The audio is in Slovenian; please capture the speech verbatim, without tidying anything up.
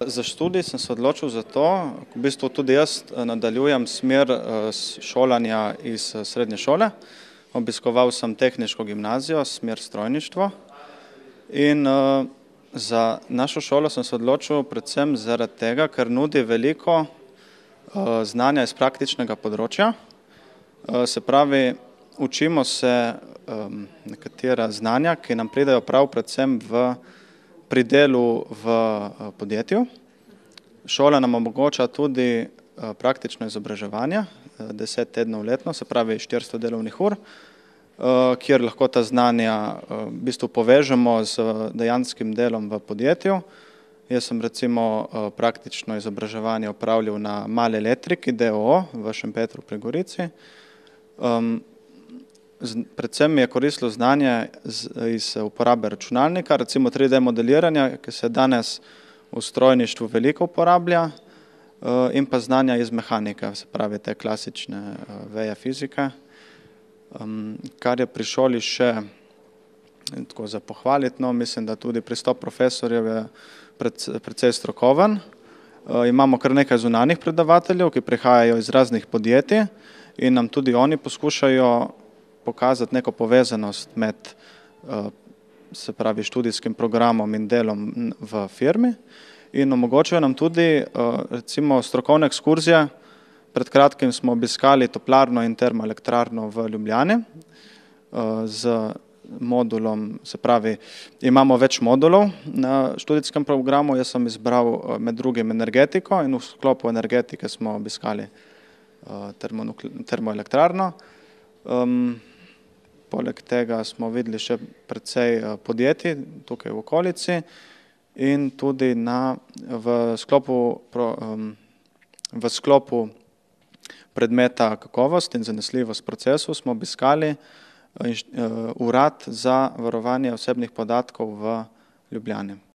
Za študij sem se odločil zato, v bistvu tudi jaz nadaljujem smer šolanja iz srednje šole. Obiskoval sem tehniško gimnazijo, smer strojništvo in za našo šolo sem se odločil predvsem zaradi tega, ker nudi veliko znanja iz praktičnega področja. Se pravi, učimo se nekatera znanja, ki nam pridejo prav predvsem v pri delu v podjetju. Šola nam omogoča tudi praktično izobraževanje, deset tednov letno, se pravi štiristo delovnih ur, kjer lahko ta znanja v bistvu povežemo z dejanskim delom v podjetju. Jaz sem recimo praktično izobraževanje opravljal na Mali elektriki d. o. o. v Šempetru pri Gorici. Predvsem mi je koristilo znanje iz uporabe računalnika, recimo tri D modeliranja, ki se danes v strojništvu veliko uporablja, in pa znanja iz mehanike, se pravi te klasične veje fizike. Kar je pri šoli še tako za pohvaliti, no, mislim, da tudi pristop profesorjev je precej strokoven. Imamo kar nekaj zunanjih predavateljev, ki prihajajo iz raznih podjetij in nam tudi oni poskušajo pokazati neko povezanost med, se pravi, študijskim programom in delom v firmi in omogočajo nam tudi recimo strokovne ekskurzije. Pred kratkim smo obiskali toplarno in termoelektrarno v Ljubljani z modulom, se pravi, imamo več modulov na študijskem programu, jaz sem izbral med drugim energetiko in v sklopu energetike smo obiskali termoelektrarno. Poleg tega smo videli še precej podjetij tukaj v okolici in tudi na, v sklopu, v sklopu predmeta kakovost in zanesljivost procesov smo obiskali urad za varovanje osebnih podatkov v Ljubljani.